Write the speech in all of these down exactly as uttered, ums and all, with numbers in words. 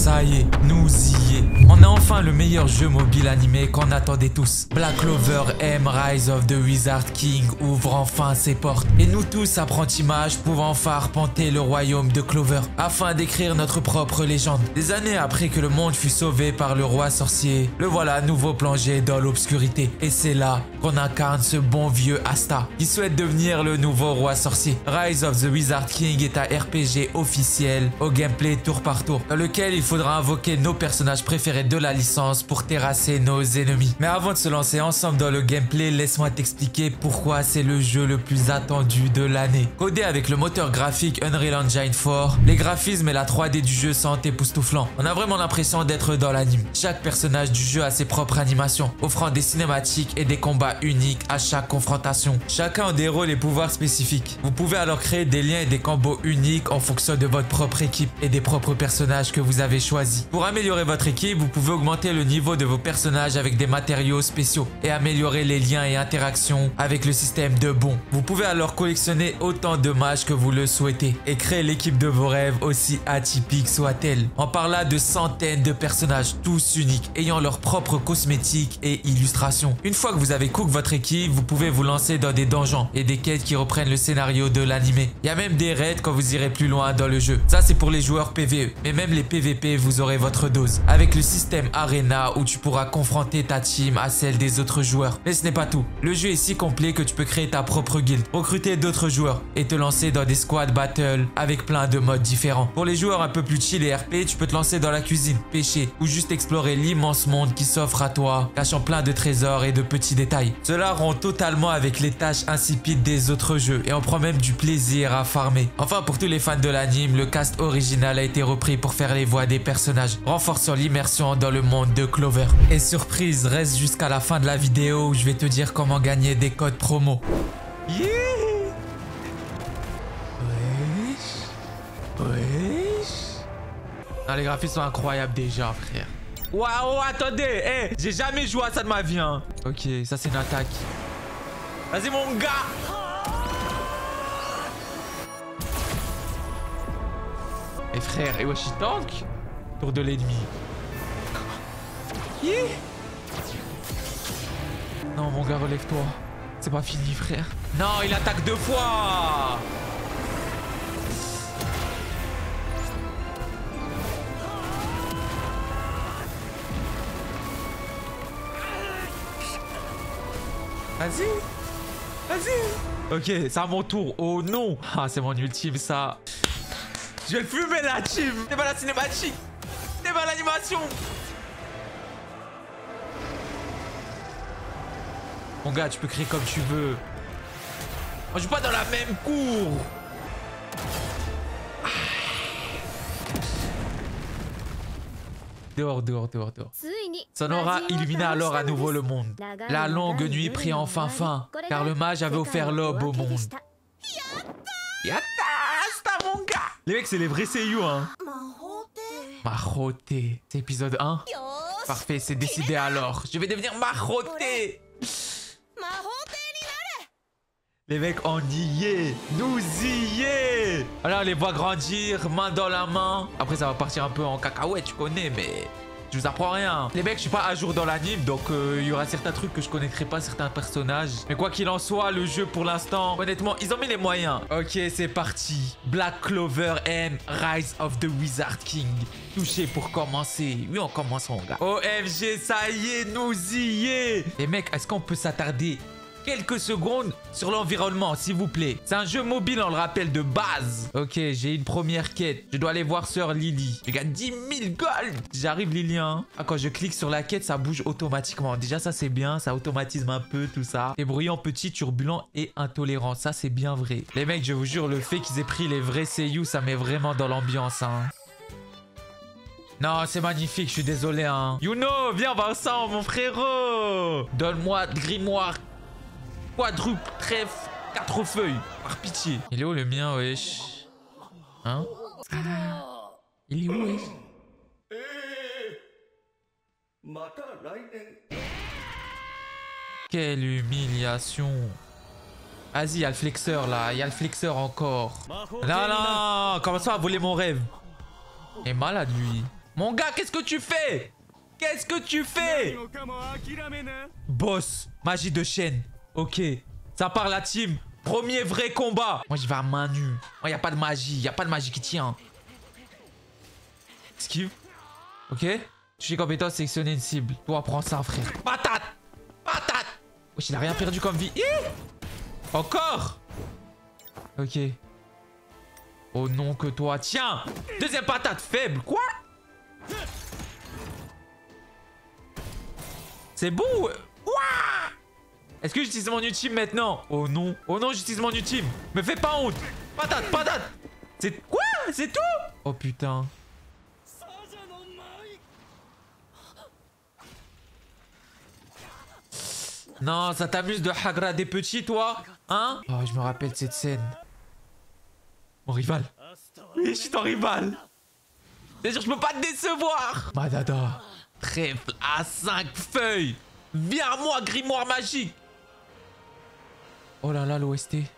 Ça y est, nous y est. On a enfin le meilleur jeu mobile animé qu'on attendait tous. Black Clover M Rise of the Wizard King ouvre enfin ses portes. Et nous tous, apprentis mages, pouvons enfin arpenter le royaume de Clover afin d'écrire notre propre légende. Des années après que le monde fut sauvé par le roi sorcier, le voilà à nouveau plongé dans l'obscurité. Et c'est là qu'on incarne ce bon vieux Asta qui souhaite devenir le nouveau roi sorcier. Rise of the Wizard King est un R P G officiel au gameplay tour par tour, dans lequel il faudra invoquer nos personnages préférés de la licence pour terrasser nos ennemis. Mais avant de se lancer ensemble dans le gameplay, laisse-moi t'expliquer pourquoi c'est le jeu le plus attendu de l'année. Codé avec le moteur graphique Unreal Engine quatre, les graphismes et la trois D du jeu sont époustouflants. On a vraiment l'impression d'être dans l'anime. Chaque personnage du jeu a ses propres animations, offrant des cinématiques et des combats uniques à chaque confrontation. Chacun a des rôles et pouvoirs spécifiques. Vous pouvez alors créer des liens et des combos uniques en fonction de votre propre équipe et des propres personnages que vous avez choisis. Pour améliorer votre équipe, vous pouvez augmenter le niveau de vos personnages avec des matériaux spéciaux et améliorer les liens et interactions avec le système de bons. Vous pouvez alors collectionner autant de mages que vous le souhaitez et créer l'équipe de vos rêves, aussi atypique soit-elle. On parle là de centaines de personnages, tous uniques, ayant leurs propres cosmétiques et illustrations. Une fois que vous avez cook votre équipe, vous pouvez vous lancer dans des donjons et des quêtes qui reprennent le scénario de l'animé. Il y a même des raids quand vous irez plus loin dans le jeu. Ça, c'est pour les joueurs P V E, mais même les P V P, vous aurez votre dose. Avec le système Arena où tu pourras confronter ta team à celle des autres joueurs. Mais ce n'est pas tout. Le jeu est si complet que tu peux créer ta propre guilde, recruter d'autres joueurs et te lancer dans des squad battles avec plein de modes différents. Pour les joueurs un peu plus chill et R P, tu peux te lancer dans la cuisine, pêcher ou juste explorer l'immense monde qui s'offre à toi, cachant plein de trésors et de petits détails. Cela rompt totalement avec les tâches insipides des autres jeux et on prend même du plaisir à farmer. Enfin, pour tous les fans de l'anime, le cast original a été repris pour faire les voix des personnages, renforçant l'immersion dans le monde de Clover. Et surprise, reste jusqu'à la fin de la vidéo où je vais te dire comment gagner des codes promo. Yeah. Wesh. Wesh. Ah, les graphismes sont incroyables déjà, frère. Waouh, attendez, hey, j'ai jamais joué à ça de ma vie, hein. Ok, ça c'est une attaque. Vas-y, mon gars. Et frère, et wesh, il tank autour de l'ennemi. Yeah. Non, mon gars, relève-toi. C'est pas fini, frère. Non, il attaque deux fois. Vas-y. Vas-y. Ok, c'est à mon tour. Oh non. Ah, c'est mon ultime, ça. Je vais le fumer, la team. C'est pas la cinématique. C'est pas l'animation. Mon gars, tu peux créer comme tu veux. On joue pas dans la même cour. Ah. Dehors, dehors, dehors, dehors. Son aura illumina alors à nouveau le monde. La longue nuit prit enfin fin, car le mage avait offert l'aube au monde. Yatta, c'est mon gars. Les mecs, c'est les vrais seiyuu, hein. Mahote. C'est épisode un. Parfait, c'est décidé alors. Je vais devenir Mahote. Les mecs, on y est. Nous y est. Alors, on les voit grandir, main dans la main. Après, ça va partir un peu en cacahuète, tu connais, mais je vous apprends rien. Les mecs, je suis pas à jour dans l'anime, donc il euh, y aura certains trucs que je connaîtrai pas, certains personnages. Mais quoi qu'il en soit, le jeu, pour l'instant, honnêtement, ils ont mis les moyens. Ok, c'est parti. Black Clover M Rise of the Wizard King. Touché pour commencer. Oui, on commence, mon gars. O M G, ça y est, nous y est. Les mecs, est-ce qu'on peut s'attarder quelques secondes sur l'environnement, s'il vous plaît? C'est un jeu mobile, on le rappelle, de base. Ok, j'ai une première quête. Je dois aller voir Sœur Lily. Je gagne dix mille gold. J'arrive, Lily, hein. Ah, quand je clique sur la quête, ça bouge automatiquement. Déjà, ça, c'est bien. Ça automatise un peu tout ça. Et bruyant, petit, turbulent et intolérant. Ça, c'est bien vrai. Les mecs, je vous jure, le fait qu'ils aient pris les vrais seiyuu, ça met vraiment dans l'ambiance, hein. Non, c'est magnifique, je suis désolé, hein. Yuno, viens, on va ensemble, mon frérot. Donne-moi grimoire. Quadruple, trèfle, quatre feuilles. Par pitié. Il est où le mien, wesh? Hein? Ah, il est où, wesh? Quelle humiliation. Vas-y, il y a le flexeur là. Il y a le flexeur encore. Non, non, comment ça va voler mon rêve? Il est malade, lui. Mon gars, qu'est-ce que tu fais? Qu'est-ce que tu fais? Boss, magie de chaîne. Ok, ça part la team. Premier vrai combat. Moi, je vais à main nue. Moi, y a pas de magie. Y a pas de magie qui tient. Esquive. Ok. Tu fais compétence, sélectionner une cible. Toi, prends ça, frère. Patate. Patate. Wesh, il a rien perdu comme vie. Hi Encore. Ok. Oh non, que toi. Tiens. Deuxième patate faible. Quoi? C'est beau. Ouah. Est-ce que j'utilise mon ultime maintenant? Oh non. Oh non, j'utilise mon ultime. Me fais pas honte. Patate, patate. C'est quoi? C'est tout? Oh putain. Non, ça t'amuse de hagra des petits, toi? Hein? Oh, je me rappelle de cette scène. Mon rival. Oui, je suis ton rival. C'est-à-dire, je peux pas te décevoir. Madada. Trèfle à cinq feuilles. Viens à moi, grimoire magique. Oh là là, l'O S T.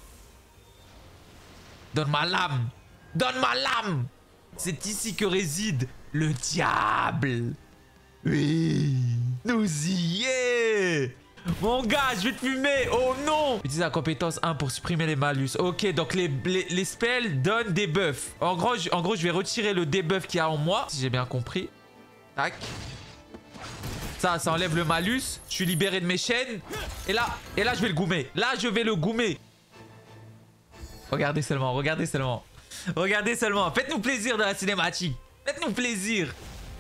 Donne ma lame. Donne ma lame. C'est ici que réside le diable. Oui. Nous y est. Mon gars, je vais te fumer. Oh non. Utilise la compétence un pour supprimer les malus. Ok, donc les, les, les spells donnent des buffs. En gros, je, en gros, je vais retirer le debuff qu'il y a en moi. Si j'ai bien compris. Tac. Ça, ça enlève le malus. Je suis libéré de mes chaînes. Et là, et là, je vais le goumer. Là, je vais le goumer. Regardez seulement, regardez seulement. Regardez seulement. Faites-nous plaisir dans la cinématique. Faites-nous plaisir.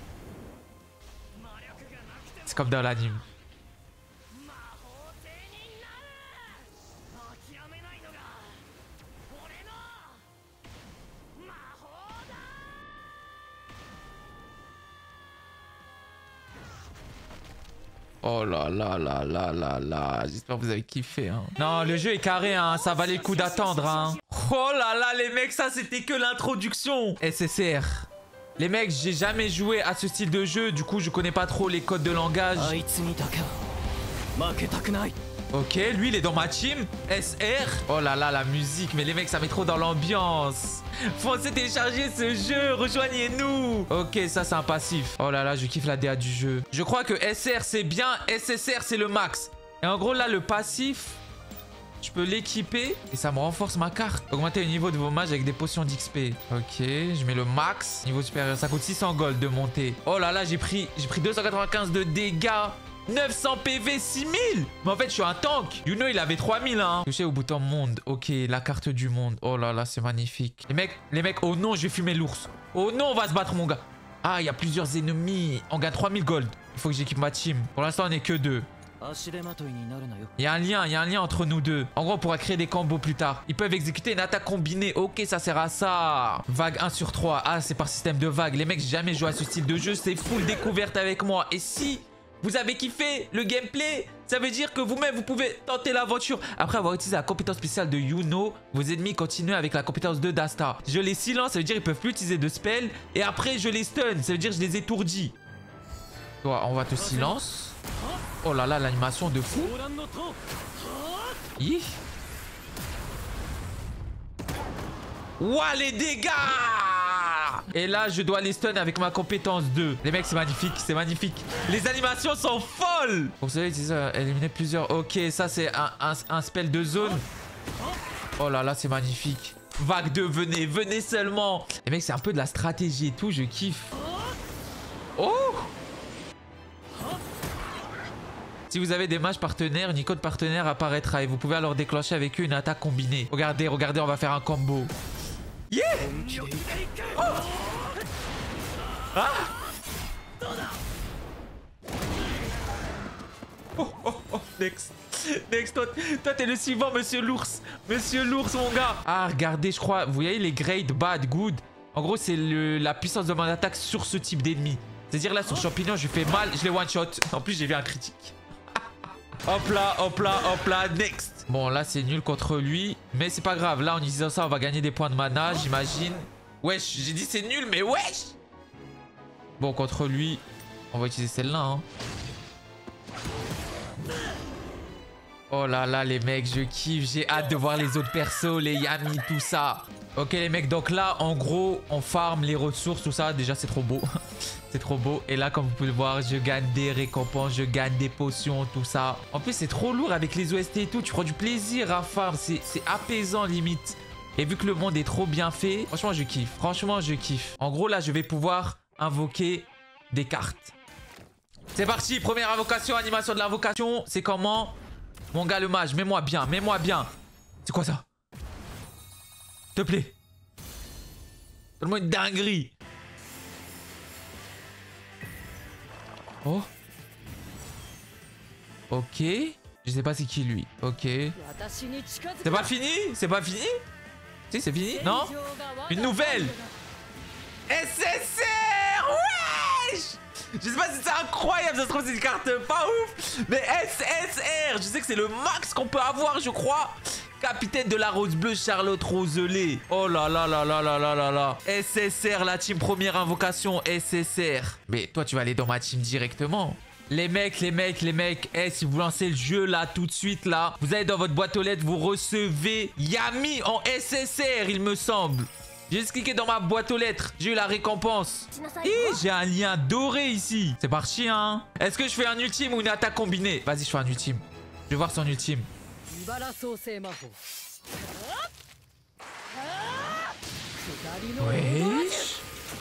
C'est comme dans l'anime. Oh là là là là là là. J'espère que vous avez kiffé. Hein. Non, le jeu est carré. Hein. Ça valait le coup d'attendre. Hein. Oh là là, les mecs, ça c'était que l'introduction. S S R. Les mecs, j'ai jamais joué à ce style de jeu. Du coup, je connais pas trop les codes de langage. Ok, lui, il est dans ma team. S R. Oh là là, la musique. Mais les mecs, ça met trop dans l'ambiance. Foncez télécharger ce jeu. Rejoignez-nous. Ok, ça, c'est un passif. Oh là là, je kiffe la D A du jeu. Je crois que S R, c'est bien. S S R, c'est le max. Et en gros, là, le passif, je peux l'équiper et ça me renforce ma carte. Augmenter le niveau de vos mages avec des potions d'X P. Ok, je mets le max. Niveau supérieur, ça coûte six cents gold de monter. Oh là là, j'ai pris, j'ai pris deux cent quatre-vingt-quinze de dégâts. neuf cents P V, six mille. Mais en fait, je suis un tank. You know, il avait trois mille. Hein. Touché au bouton monde. Ok, la carte du monde. Oh là là, c'est magnifique. Les mecs, les mecs, oh non, je vais fumer l'ours. Oh non, on va se battre, mon gars. Ah, il y a plusieurs ennemis. On gagne trois mille gold. Il faut que j'équipe ma team. Pour l'instant, on n'est que deux. Il y a un lien, il y a un lien entre nous deux. En gros, on pourra créer des combos plus tard. Ils peuvent exécuter une attaque combinée. Ok, ça sert à ça. Vague un sur trois. Ah, c'est par système de vague. Les mecs, j'ai jamais joué à ce style de jeu. C'est full découverte avec moi. Et si vous avez kiffé le gameplay, ça veut dire que vous-même, vous pouvez tenter l'aventure. Après avoir utilisé la compétence spéciale de Yuno, vos ennemis continuent avec la compétence de Dasta. Je les silence, ça veut dire qu'ils peuvent plus utiliser de spell. Et après, je les stun, ça veut dire que je les étourdis. Toi, on va te silence. Oh là là, l'animation de fou. Hi. Ouah, les dégâts. Et là, je dois les stun avec ma compétence deux. Les mecs, c'est magnifique, c'est magnifique. Les animations sont folles. Pour cela, ils ont éliminé plusieurs. Ok, ça, c'est un, un, un spell de zone. Oh là là, c'est magnifique. Vague deux, venez, venez seulement. Les mecs, c'est un peu de la stratégie et tout, je kiffe. Oh. Si vous avez des mages partenaires, une icône partenaire apparaîtra et vous pouvez alors déclencher avec eux une attaque combinée. Regardez, regardez, on va faire un combo. Yeah! Oh! Ah! Oh, oh, oh, Next. Next, toi, toi t'es le suivant, monsieur l'ours. Monsieur l'ours, mon gars. Ah, regardez, je crois, vous voyez les grades, bad, good. En gros, c'est la puissance de mon attaque sur ce type d'ennemi. C'est-à-dire là, sur champignon, je fais mal, je les one-shot. En plus, j'ai vu un critique. Hop là, hop là, hop là, next. Bon, là, c'est nul contre lui. Mais c'est pas grave. Là, en utilisant ça, on va gagner des points de mana, j'imagine. Wesh, j'ai dit c'est nul, mais wesh. Bon, contre lui, on va utiliser celle-là. Hein. Oh là là, les mecs, je kiffe. J'ai hâte de voir les autres persos, les Yami, tout ça. Ok, les mecs, donc là, en gros, on farm les ressources, tout ça. Déjà, c'est trop beau. C'est trop beau. Et là, comme vous pouvez le voir, je gagne des récompenses, je gagne des potions, tout ça. En plus, c'est trop lourd avec les O S T et tout. Tu prends du plaisir à farm. C'est apaisant limite. Et vu que le monde est trop bien fait, franchement, je kiffe. Franchement, je kiffe. En gros, là, je vais pouvoir invoquer des cartes. C'est parti. Première invocation, animation de l'invocation. C'est comment? Mon gars, le mage, mets-moi bien, mets-moi bien. C'est quoi ça? S'il te plaît. Donne-moi une dinguerie. Oh. Ok. Je sais pas c'est qui lui. Ok. C'est pas fini? C'est pas fini? Si, c'est fini? Non? Une nouvelle! S S R! Wesh! Je sais pas si c'est incroyable, ça se trouve c'est une carte pas ouf. Mais S S R, je sais que c'est le max qu'on peut avoir, je crois. Capitaine de la Rose Bleue, Charlotte Roselet. Oh là là là là là là là là. S S R, la team première invocation, S S R. Mais toi, tu vas aller dans ma team directement. Les mecs, les mecs, les mecs, hey, si vous lancez le jeu là, tout de suite là, vous allez dans votre boîte aux lettres, vous recevez Yami en S S R, il me semble. J'ai juste cliqué dans ma boîte aux lettres, j'ai eu la récompense. Et j'ai un lien doré ici. C'est parti, hein. Est-ce que je fais un ultime ou une attaque combinée? Vas-y, je fais un ultime. Je vais voir son ultime. Wesh.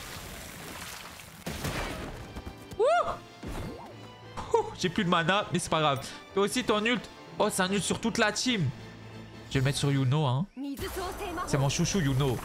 J'ai plus de mana, mais c'est pas grave. Toi aussi, ton ult. Oh, c'est un ult sur toute la team. Je vais le mettre sur Yuno, hein. C'est mon chouchou, Yuno.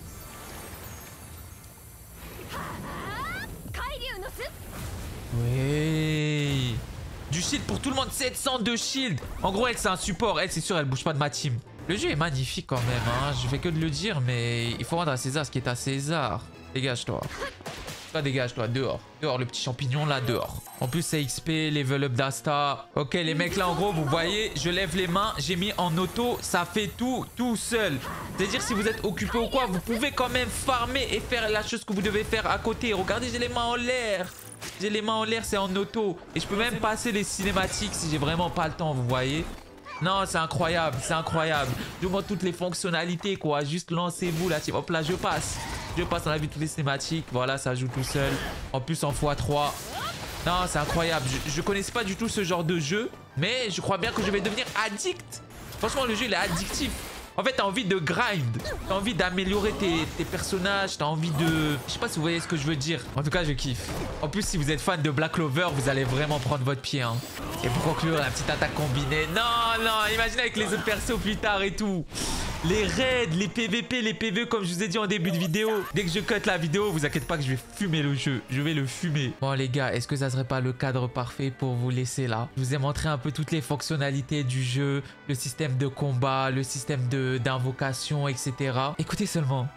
Oui. Du shield pour tout le monde, sept cents de shield. En gros, elle, c'est un support. Elle, c'est sûr, elle bouge pas de ma team. Le jeu est magnifique quand même, hein. Je fais que de le dire, mais il faut rendre à César ce qui est à César. Dégage-toi. Toi, dégage-toi. Dehors. Dehors, le petit champignon, là, dehors. En plus, c'est X P, level up d'Asta. Ok, les mecs, là, en gros, vous voyez, je lève les mains. J'ai mis en auto. Ça fait tout, tout seul. C'est-à-dire, si vous êtes occupé ou quoi, vous pouvez quand même farmer et faire la chose que vous devez faire à côté. Regardez, j'ai les mains en l'air. J'ai les mains en l'air, c'est en auto. Et je peux même passer les cinématiques si j'ai vraiment pas le temps, vous voyez. Non, c'est incroyable, c'est incroyable. Je vous montre toutes les fonctionnalités, quoi. Juste lancez-vous là. Hop là, je passe. Je passe, on a vu toutes les cinématiques. Voilà, ça joue tout seul. En plus, en fois trois. Non, c'est incroyable. Je, je connaissais pas du tout ce genre de jeu. Mais je crois bien que je vais devenir addict. Franchement, le jeu, il est addictif. En fait, t'as envie de grind. T'as envie d'améliorer tes, tes personnages. T'as envie de... Je sais pas si vous voyez ce que je veux dire. En tout cas, je kiffe. En plus, si vous êtes fan de Black Clover, vous allez vraiment prendre votre pied, hein. Et pour conclure, la petite attaque combinée. Non, non, imaginez avec les autres persos plus tard et tout. Les raids, les P V P, les P V E, comme je vous ai dit en début de vidéo. Dès que je cut la vidéo, vous inquiétez pas que je vais fumer le jeu. Je vais le fumer. Bon, les gars, est-ce que ça serait pas le cadre parfait pour vous laisser là? Je vous ai montré un peu toutes les fonctionnalités du jeu, le système de combat, le système de d'invocation, et cetera. Écoutez seulement.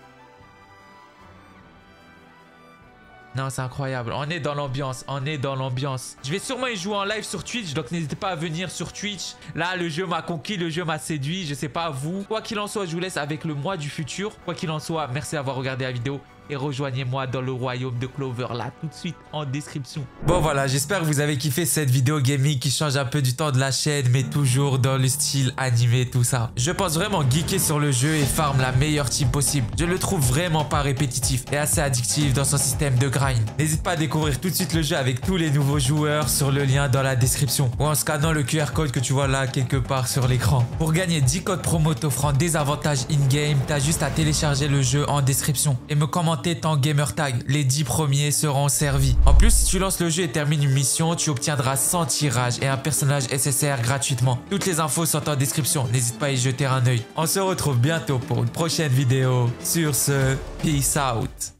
Non, c'est incroyable. On est dans l'ambiance. On est dans l'ambiance. Je vais sûrement y jouer en live sur Twitch. Donc, n'hésitez pas à venir sur Twitch. Là, le jeu m'a conquis. Le jeu m'a séduit. Je sais pas vous. Quoi qu'il en soit, je vous laisse avec le mois du futur. Quoi qu'il en soit, merci d'avoir regardé la vidéo. Et rejoignez-moi dans le royaume de Clover, là, tout de suite en description. Bon, voilà, j'espère que vous avez kiffé cette vidéo gaming qui change un peu du temps de la chaîne, mais toujours dans le style animé, tout ça. Je pense vraiment geeker sur le jeu et farm la meilleure team possible. Je le trouve vraiment pas répétitif et assez addictif dans son système de grind. N'hésite pas à découvrir tout de suite le jeu avec tous les nouveaux joueurs sur le lien dans la description ou en scannant le Q R code que tu vois là quelque part sur l'écran. Pour gagner dix codes promo t'offrant des avantages in-game, t'as juste à télécharger le jeu en description et me commenter ton gamer tag. Les dix premiers seront servis. En plus, si tu lances le jeu et termines une mission, tu obtiendras cent tirages et un personnage S S R gratuitement. Toutes les infos sont en description. N'hésite pas à y jeter un œil. On se retrouve bientôt pour une prochaine vidéo. Sur ce, peace out.